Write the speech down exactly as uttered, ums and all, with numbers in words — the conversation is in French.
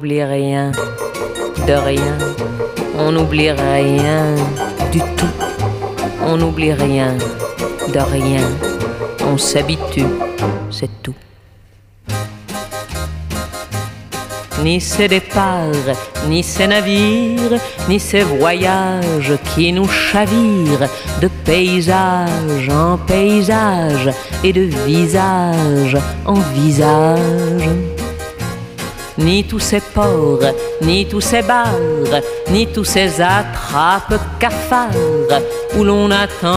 n'oublie rien, de rien. On n'oublie rien du tout. On n'oublie rien, de rien. On s'habitue, c'est tout. Ni ces départs, ni ces navires, ni ces voyages qui nous chavirent de paysage en paysage et de visage en visage. Ni tous ces ports, ni tous ces bars, ni tous ces attrapes cafards où l'on attend